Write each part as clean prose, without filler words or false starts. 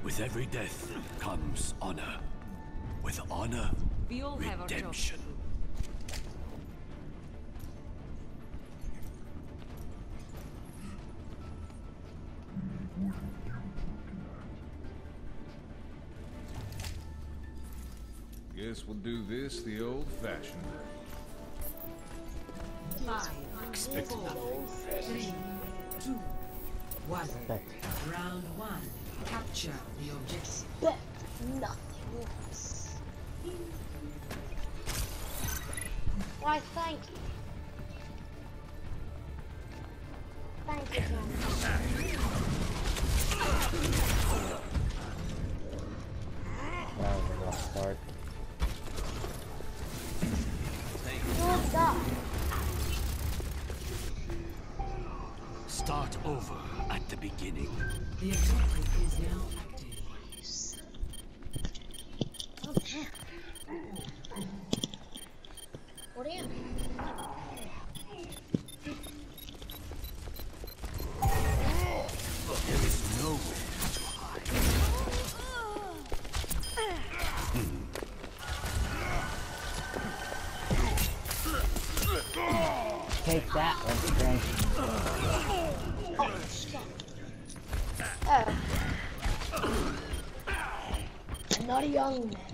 With every death comes honor. With honor, We all have our jobs. redemption. Guess we'll do this the old-fashioned way. 5, 4, 3, 2, 1. Round 1. Capture the objective. Bet nothing less. Why, thank you. Thank you, John. That was a rough start. Oh, God. Start over at the beginning. The objective is now active. Oh, man. What are you? There is nowhere to hide. Take that, Lindgren. Oh, shit. I'm not a young man.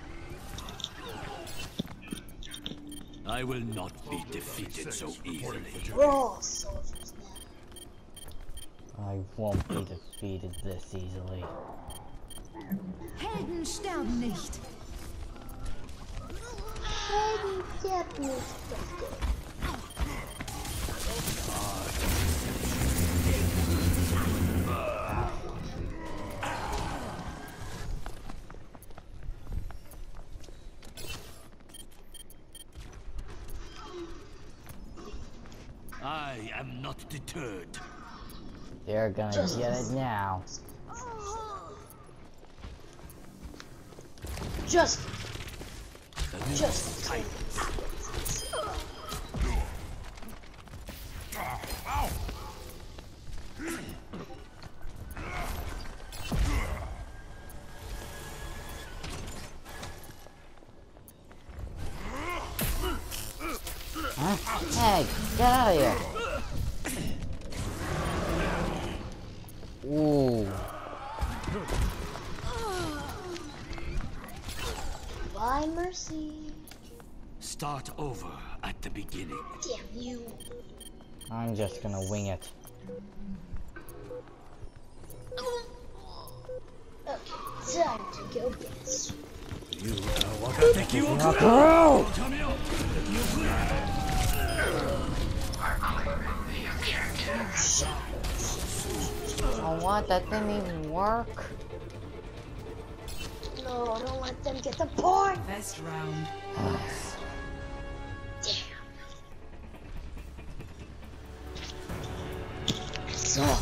I will not be defeated so easily. We're all soldiers now. I won't be defeated this easily. Helden sterben nicht. Helden sterben nicht. I am not deterred. They're gonna get it now. Just Fight. Huh? Hey, get out of here. Ooh. by mercy. Start over at the beginning. Damn you. I'm just gonna wing it. Okay, time to go guess. Not through! Oh, what? That didn't even work? No, don't let them get the point. Best round. Damn. So. 0-1.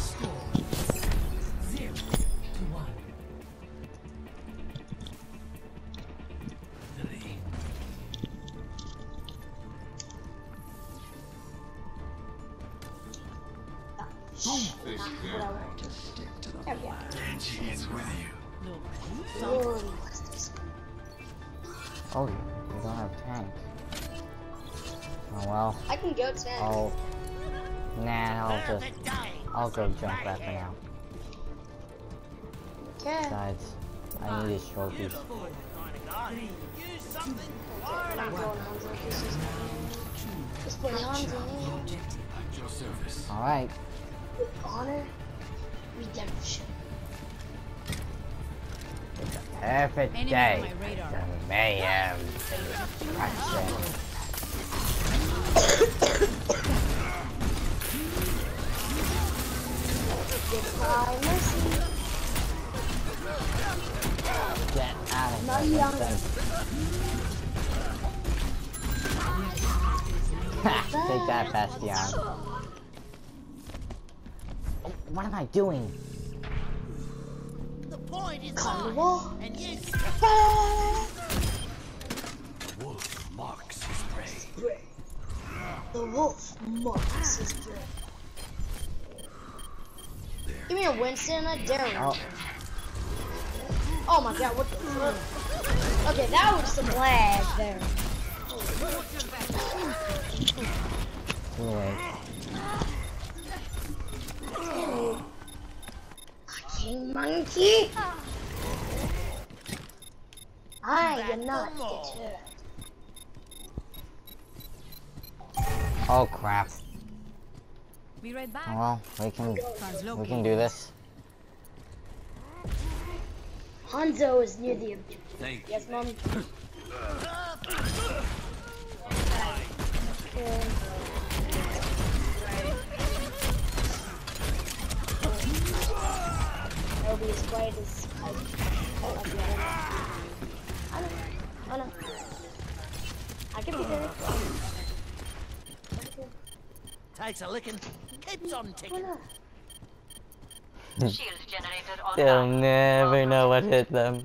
There we go. Genji is with you. Lord, what's this? Oh, you don't have tank. Oh well. I can go 10. Oh. Nah, I'll go jump that for now. Okay. Besides, I need his trophies. Just play Hanzo. At your service. Alright. With honor, redemption. Perfect Enemy day. on my radar. The mayhem. Destruction. Goodbye, mercy. Get out of Not here. young. Ha! Take that, Bastion. Oh, what am I doing? Carnival. The wolf marks his prey. The wolf marks his prey. Give me a Winston and a Darren. Oh. Oh my god, what the fuck? Okay, that was some lag there. Anyway. Fucking monkey! I am not deterred. Oh crap. Be right back. Well, we can do this. Hanzo is near the objective. Thank Yes, Mom? I'll be as quiet as I know. I can be very quiet. Takes a licking, keeps on ticking. Shield generated They'll online. never know what hit them.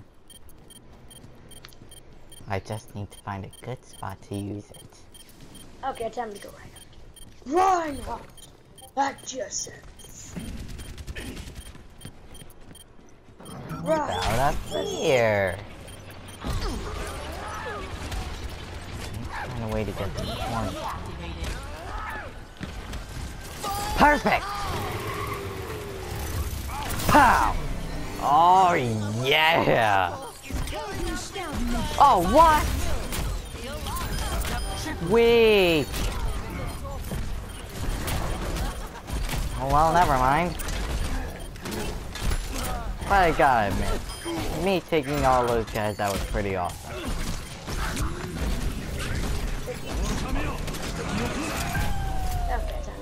I just need to find a good spot to use it. Okay, time to go right up. Run at your service. Right. Out up here. Find a way to get the point. Perfect! Pow! Oh yeah! Oh what? Weak! Oh well, never mind. But I gotta admit, me taking all those guys out was pretty awesome. Okay, time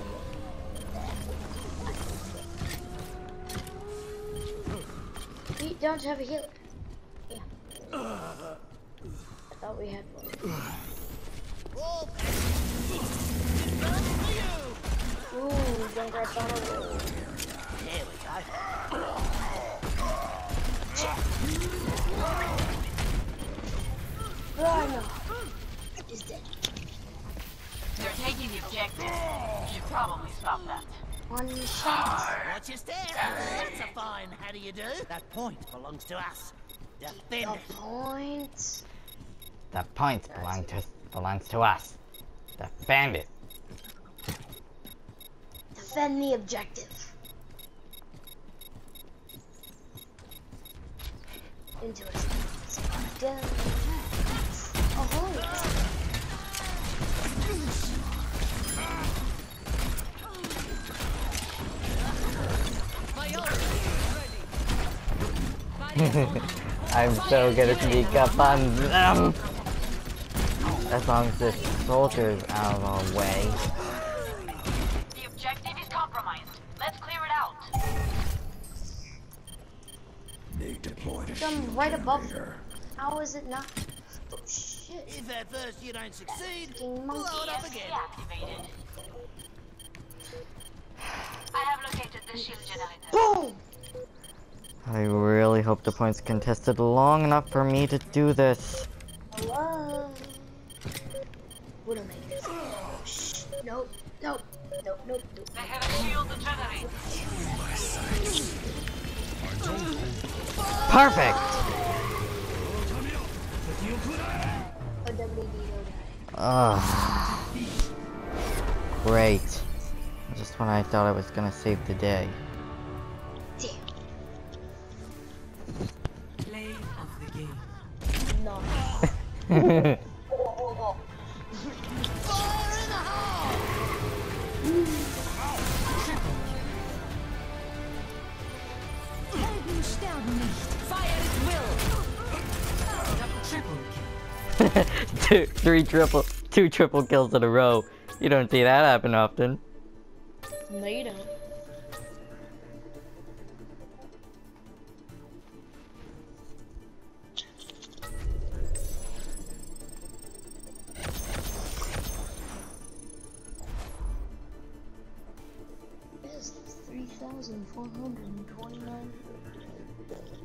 to go. We don't have a healer. Yeah. I thought we had one. Ooh, Junkrat's on a roll. There we go. Run! Is dead. They're taking the objective. Should probably stop that. One shot. Watch your step. That's a fine how do you do. That point belongs to us. Defend The it. point. The points belongs to us. Defend it. Defend the objective. Into it. Down. Oh, I'm so gonna sneak up on them. As long as this soldier's out of our way. The objective is compromised. Let's clear it out. They deployed a Come shield right above generator. her. How is it not? Oh shit. If at first you don't succeed, Fucking blow monkey. it up ESC again. activated. I have located the shield generator. Boom! I really hope the points contested long enough for me to do this. Hello? What am I this? Shh. Nope. Nope. Nope. Nope. Nope. They have a shield generator. Perfect! A WD Ugh. Great. Just when I thought I was gonna save the day. Damn. Play of the game. No. Helden sterben nicht. Fire at will. Triple kill. Two triple kills in a row. You don't see that happen often. No, you don't. This is 3,429.